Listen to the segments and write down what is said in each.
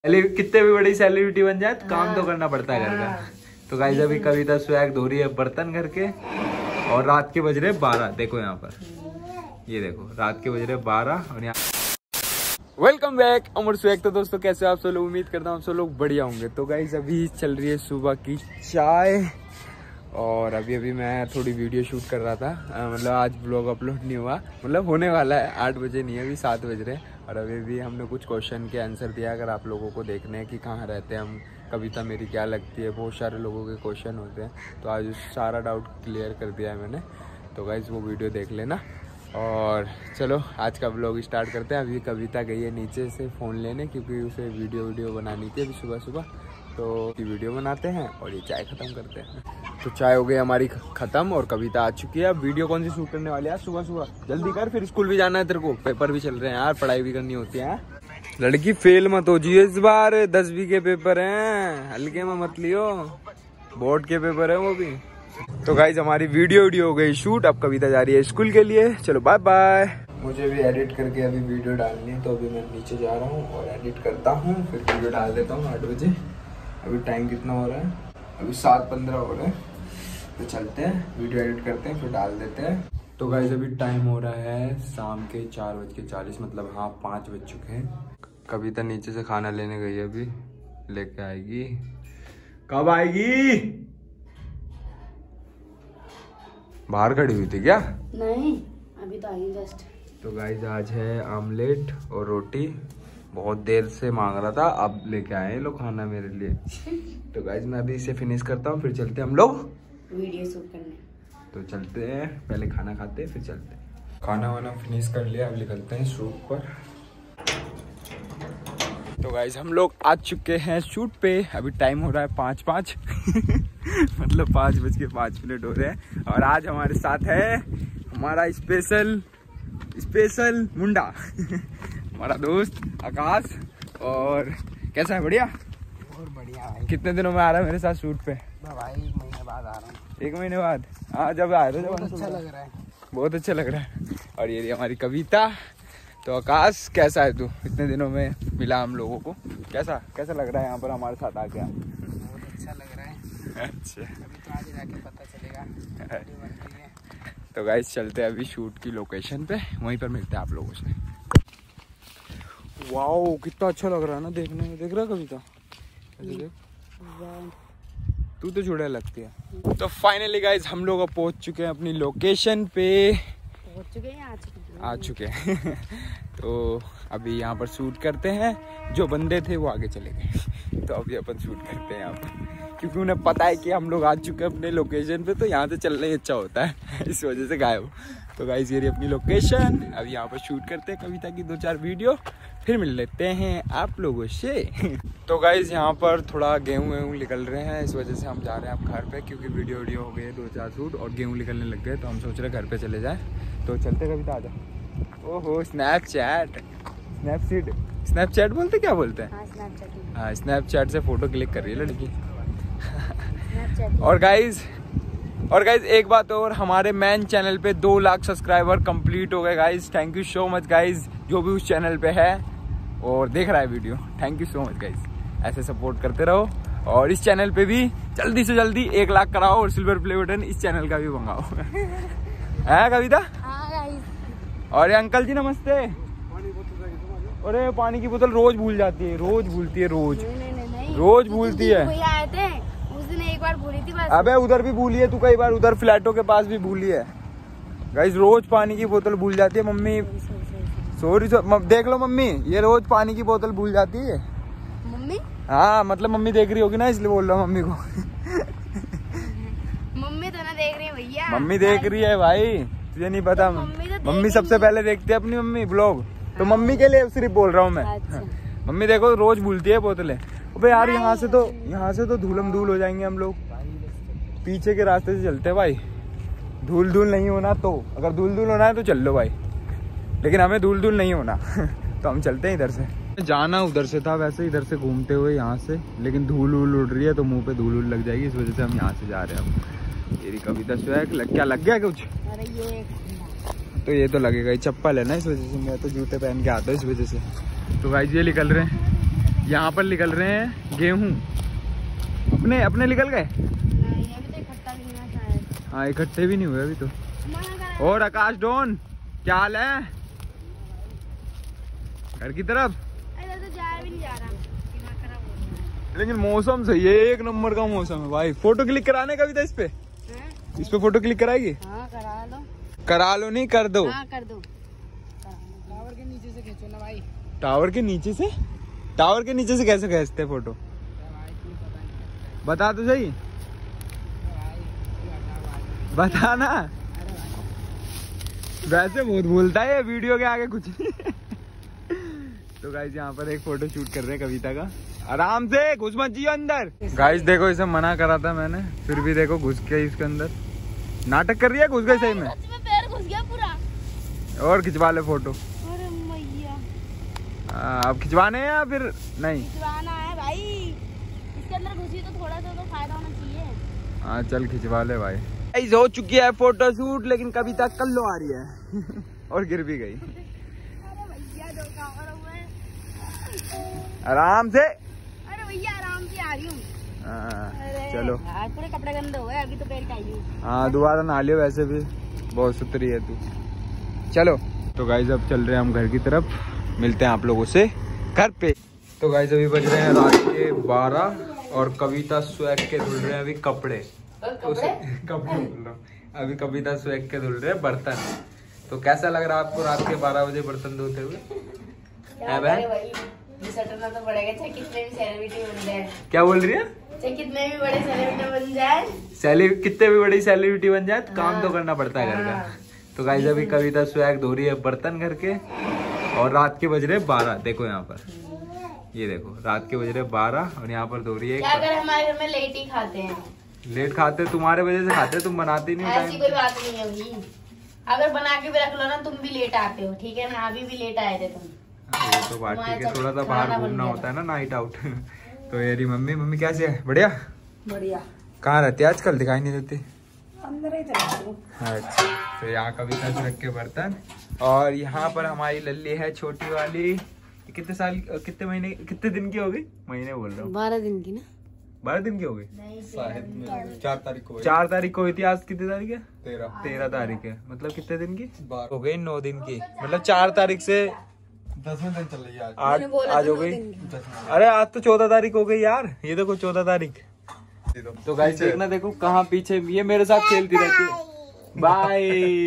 कितने भी बड़ी सेलिब्रिटी बन जाए तो काम तो करना पड़ता है घर का। तो गाइस अभी कविता स्वैग धो रही है बर्तन घर के और रात के बज रहे 12। देखो यहाँ पर, ये देखो रात के बज रहे 12 और यहाँ वेलकम बैक अमर स्वैग। तो दोस्तों कैसे आप सब लोग, उम्मीद करता हूँ आप सब लोग बढ़िया होंगे। तो गाइस अभी चल रही है सुबह की चाय और अभी मैं थोड़ी वीडियो शूट कर रहा था। मतलब आज ब्लॉग अपलोड नहीं हुआ, मतलब होने वाला है। 8 बजे नहीं है, अभी 7 बज रहे हैं और अभी भी हमने कुछ क्वेश्चन के आंसर दिया। अगर आप लोगों को देखने हैं कि कहाँ रहते हैं हम, कविता मेरी क्या लगती है, बहुत सारे लोगों के क्वेश्चन होते हैं, तो आज सारा डाउट क्लियर कर दिया है मैंने। तो गाइस वो वीडियो देख लेना और चलो आज का ब्लॉग स्टार्ट करते हैं। अभी कविता गई है नीचे से फ़ोन लेने, क्योंकि उसे वीडियो बनानी थी अभी सुबह सुबह। तो वीडियो बनाते हैं और ये चाय ख़त्म करते हैं। तो चाय हो गई हमारी ख़त्म और कविता आ चुकी है। अब वीडियो कौन सी शूट करने वाली है सुबह सुबह? जल्दी कर, फिर स्कूल भी जाना है तेरे को, पेपर भी चल रहे हैं यार, पढ़ाई भी करनी होती है। लड़की फेल मत हो जी इस बार, 10वीं के पेपर हैं, हल्के में मत लियो, बोर्ड के पेपर है वो भी। तो गाइज हमारी वीडियो हो गई शूट, अब कविता जा रही है स्कूल के लिए। चलो बाय बाय। मुझे भी एडिट करके अभी वीडियो डालनी है, तो अभी मैं नीचे जा रहा हूँ और एडिट करता हूँ, फिर वीडियो डाल देता हूँ 8 बजे। अभी टाइम कितना हो रहा है? अभी 7:15 हो रहा है। तो चलते हैं, वीडियो एडिट करते हैं, फिर डाल देते हैं। तो गाइज अभी टाइम हो रहा है शाम के 4:40, मतलब हाँ 5 बज चुके हैं। कविता नीचे से खाना लेने गई है, अभी लेके आएगी। कब आएगी? बाहर खड़ी हुई थी क्या? नहीं, अभी तो आई जस्ट। तो गाइज आज है आमलेट और रोटी, बहुत देर से मांग रहा था, अब लेके आए लोग खाना मेरे लिए। तो गाइज मैं अभी इसे फिनिश करता हूँ, फिर चलते हैं हम लोग वीडियो शूट करने। तो चलते हैं, पहले खाना खाते हैं फिर चलते हैं। खाना वाना फिनिश कर लिया, अब निकलते हैं शूट पर। तो गाइज हम लोग आ चुके हैं शूट पे। अभी टाइम हो रहा है 5:05 मतलब 5:05 हो रहे हैं। और आज हमारे साथ है हमारा स्पेशल मुंडा हमारा दोस्त आकाश। और कैसा है? बढ़िया, बहुत बढ़िया भाई। कितने दिनों में आ रहा है मेरे साथ शूट पे? भाई 1 महीने बाद आ रहा हूँ। 1 महीने बाद? हाँ जब आए थे, बहुत अच्छा लग रहा है, बहुत अच्छा लग रहा है। और ये हमारी कविता। तो आकाश कैसा है तू? इतने दिनों में मिला हम लोगों को, कैसा लग रहा है यहाँ पर हमारे साथ आके? बहुत अच्छा लग रहा है। अच्छा, अभी तो आगे जाके पता चलेगा। तो गाइस चलते हैं अभी शूट की लोकेशन पे, वहीं पर मिलते हैं आप लोगों से। वाओ कितना अच्छा लग रहा है ना देखने में, देख रहा कविता? तू तो चुड़ैल लगती है। तो फाइनली गाइज हम लोग अब पहुंच चुके हैं अपनी लोकेशन पे, आ चुके हैं तो अभी यहाँ पर शूट करते हैं। जो बंदे थे वो आगे चले गए तो अभी अपन शूट करते हैं यहाँ पर, क्योंकि उन्हें पता है कि हम लोग आ चुके हैं अपने लोकेशन पे, तो यहाँ से चलना ही अच्छा होता है इस वजह से गायब। तो गाइस ये रही अपनी लोकेशन, अभी यहाँ पर शूट करते हैं कविता की 2-4 वीडियो, फिर मिल लेते हैं आप लोगों से। तो गाइस यहाँ पर थोड़ा गेहूँ निकल रहे हैं, इस वजह से हम जा रहे हैं अब घर पे, क्योंकि वीडियो हो गई है 2-4 शूट और गेहूँ निकलने लग गए, तो हम सोच रहे हैं घर पे चले जाएं। तो चलते कविता, आ जाओ। ओहो स्नैपचैट बोलते, क्या बोलते हैं? हाँ स्नैपचैट से फोटो क्लिक कर रही है लड़की। और गाइज एक बात और, हमारे मेन चैनल पे 2 लाख सब्सक्राइबर कंप्लीट हो गए guys. Thank you so much guys, जो भी उस चैनल पे है और देख रहा है video, thank you so much guys. ऐसे सपोर्ट करते रहो और इस चैनल पे भी जल्दी से जल्दी 1 लाख कराओ और सिल्वर प्ले बटन इस चैनल का भी मंगाओ है कविता? और ये अंकल जी नमस्ते। अरे पानी की बोतल रोज भूलती है, रोज भूलती है। एक बार भूली थी बस। अबे उधर भी भूली है तू कई बार, उधर फ्लैटों के पास भी भूली है। गाइस रोज पानी की बोतल भूल जाती है मम्मी। सॉरी देख लो मम्मी, ये रोज पानी की बोतल भूल जाती है मम्मी। हाँ मतलब मम्मी देख रही होगी ना, इसलिए बोल रहा हूँ मम्मी को मम्मी तो ना देख रही है भैया। मम्मी देख रही है भाई, तुझे नहीं पता? तो मम्मी सबसे पहले देखती है अपनी मम्मी ब्लॉग, तो मम्मी के लिए सिर्फ बोल रहा हूँ मैं। अच्छा। मम्मी देखो रोज भूलती है बोतलें। अबे यार यहाँ से तो धूलम धूल हो जाएंगे हम लोग, पीछे के रास्ते से चलते हैं भाई। धूल नहीं होना, तो अगर धूल होना है तो चल लो भाई, लेकिन हमें धूल नहीं होना तो हम चलते हैं इधर से। जाना उधर से था वैसे, इधर से घूमते हुए यहाँ से, लेकिन धूल उड़ रही है तो मुंह पे धूल लग जाएगी, इस वजह से हम यहाँ से जा रहे हैं अब। ये कविता स्वैग क्या लग गया कुछ? अरे ये तो ये तो लगेगा ही, चप्पल है ना इस वजह से, मैं तो जूते पहन के आता हूँ इस वजह से। तो गाइस ये निकल रहे हैं, यहाँ पर निकल रहे हैं गेहूं। अपने अपने निकल गए? नहीं, अभी तो इकट्ठा भी नहीं हुआ शायद। हाँ इकट्ठे भी नहीं हुए अभी तो। और आकाश डोन क्या हाल है? घर की तरफ अरे तो जाया भी नहीं जा रहा, दिमाग खराब हो गया। लेकिन मौसम सही है, एक नंबर का मौसम है भाई। फोटो क्लिक कराने का भी था इस पे। इस पे फोटो क्लिक कराएगी? हाँ करा लो। करा लो नहीं कर दो। हाँ कर दो। टावर के नीचे से खींचो ना भाई। टावर के नीचे से? टावर के नीचे से कैसे खींचते फोटो? बता तो सही, बता ना। वैसे बहुत बोलता है वीडियो के आगे कुछ नहीं। तो गाइस यहाँ पर एक फोटो शूट कर रहे हैं कविता का। आराम से घुस मत जियो अंदर। गाइस देखो इसे मना करा था मैंने, फिर भी देखो घुस के इसके अंदर नाटक कर रही है। घुस गई सही में। सच में पैर घुस गया पूरा। और खिंचवा ले फोटो। अरे मैया, अब खिंचवाने हैं या फिर नहीं? खिंचवाना है भाई। इसके अंदर घुसी तो थोड़ा सा तो फायदा होना चाहिए। हाँ चल खिंचवा ले भाई। गाइस हो चुकी है फोटो शूट, लेकिन कविता कल्लो आ रही है। और गिर भी गई। अरे भैया जो कवर हुए। आराम से। अरे भैया आराम से आ रही हूँ। चलो आज पूरे कपड़े गंदे हो गए, अभी तो पहन के आई हूँ। हाँ दोबारा नहा लियो, वैसे भी बहुत सुथरी है तू। चलो तो गाइस अब चल रहे हैं हम घर की तरफ, मिलते हैं आप लोगों से घर पे। तो गाइस अभी बज रहे हैं रात के 12 और कविता स्वैग के धुल रहे हैं अभी कपड़े। कपड़े बोल रहा हूँ, अभी कविता स्वैग के धुल रहे हैं बर्तन। तो कैसा लग रहा है आपको रात के 12 बजे बर्तन धोते हुए? तो पड़ेगा, चाहे कितने भी सेलिब्रिटी बन जाए। क्या बोल रही है? चाहे कितने भी बड़े सेलिब्रिटी बन जाए, कितने भी बड़ी सेलिब्रिटी बन जाए तो काम तो करना पड़ता है घर का। तो गाइस अभी कविता स्वैग धो रही है बर्तन घर के, और रात के बज रहे 12। देखो यहाँ पर, ये देखो रात के बज रहे 12 और यहाँ पर धो रही है। क्या अगर हमारे घर में लेट ही खाते हैं? लेट खाते तुम्हारे वजह से खाते, तुम बनाती नहीं ऐसी कोई बात नहीं होगी। अगर बना के भी रख लो ना, तुम भी लेट आते हो, ठीक है ना? अभी भी लेट आए थे तुम। ये तो बात ठीक है, थोड़ा सा बाहर घूमना होता है ना, नाइट आउट। तो यारी मम्मी कैसे है? बढ़िया बढ़िया। कहाँ रहती है आजकल, दिखाई नहीं देती? अंदर ही तो। अच्छा तो यहाँ कविता से रख के बर्तन, और यहाँ पर हमारी लल्ली है छोटी वाली। कितने साल, कितने महीने, कितने दिन की हो गई? महीने बोल रहा हूँ। 12 दिन की ना। 12 दिन की हो गई? 4 तारीख को। 4 तारीख को हुई थी। आज कितनी तारीख है? 13 तारीख है। मतलब कितने दिन की हो गई? 9 दिन की। मतलब 4 तारीख से 10वें दिन चल रही है आज हो गई। अरे आज तो 14 तारीख हो गई यार। ये देखो 14 तारीख। तो गाइस देखना, देखो कहाँ पीछे ये मेरे साथ खेलती रहती है। बाय।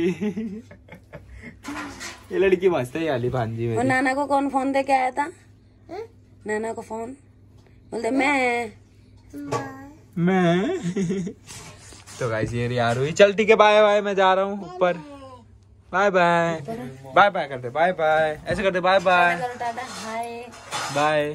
ये लड़की मस्त है याली भांजी मेरी। और नाना को कौन फोन दे के आया था? नाना को फोन बोलते मैं। तो गाइस ये यार हुई। चल ठीक है, बाय बाय, मैं जा रहा हूँ ऊपर। Bye bye. बाय बाय करते, बाय बाय ऐसे करते, bye bye bye.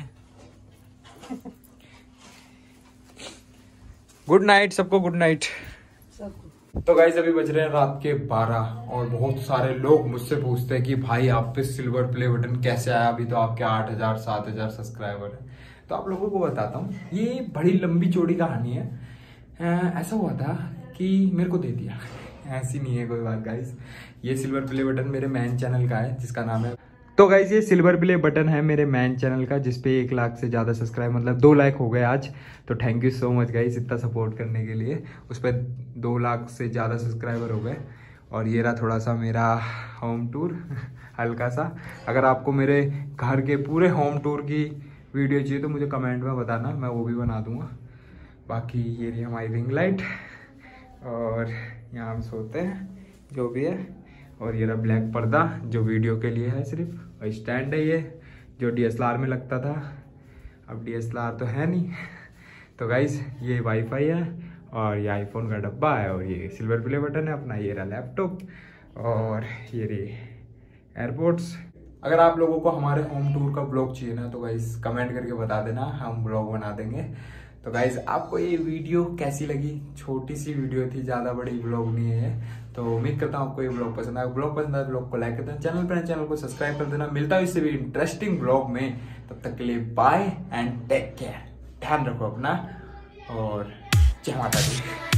Good night सबको, गुड नाइट। तो गाइस अभी बज रहे हैं रात के 12 और बहुत सारे लोग मुझसे पूछते हैं कि भाई आप पे सिल्वर प्ले बटन कैसे आया? अभी तो आपके 8000 7000 सब्सक्राइबर है। तो आप लोगों को बताता हूँ, ये बड़ी लंबी चौड़ी कहानी है। ऐसा हुआ था कि मेरे को दे दिया। ऐसी नहीं है कोई बात गाइस। ये सिल्वर प्ले बटन मेरे मैन चैनल का है जिसका नाम है। तो गाइस ये सिल्वर प्ले बटन है मेरे मैन चैनल का, जिसपे 1 लाख से ज़्यादा सब्सक्राइब, मतलब 2 लाख हो गए आज। तो thank you so much guys इतना सपोर्ट करने के लिए। उस पर 2 लाख से ज़्यादा सब्सक्राइबर हो गए। और ये रहा थोड़ा सा मेरा होम टूर, हल्का सा। अगर आपको मेरे घर के पूरे होम टूर की वीडियो चाहिए तो मुझे कमेंट में बताना, मैं वो भी बना दूंगा। बाकी ये रही हमारी रिंग लाइट, और यहाँ हम सोते हैं जो भी है। और ये रहा ब्लैक पर्दा जो वीडियो के लिए है सिर्फ, और स्टैंड है ये जो DSLR में लगता था, अब DSLR तो है नहीं। तो गाइस ये वाईफाई है, और ये आईफोन का डब्बा है, और ये सिल्वर प्ले बटन है अपना। ये रहा लैपटॉप, और ये रही एयरपोर्ट्स। अगर आप लोगों को हमारे होम टूर का ब्लॉग चाहिए ना तो गाइस कमेंट करके बता देना, हम ब्लॉग बना देंगे। तो गाइस आपको ये वीडियो कैसी लगी? छोटी सी वीडियो थी, ज़्यादा बड़ी ब्लॉग नहीं है। तो उम्मीद करता हूँ आपको ये ब्लॉग पसंद आया। ब्लॉग पसंद आया ब्लॉग को लाइक कर देना, चैनल को सब्सक्राइब कर देना। मिलता है इससे भी इंटरेस्टिंग ब्लॉग में, तब तक के लिए बाय एंड टेक केयर। ध्यान रखो अपना, और जय माता दी।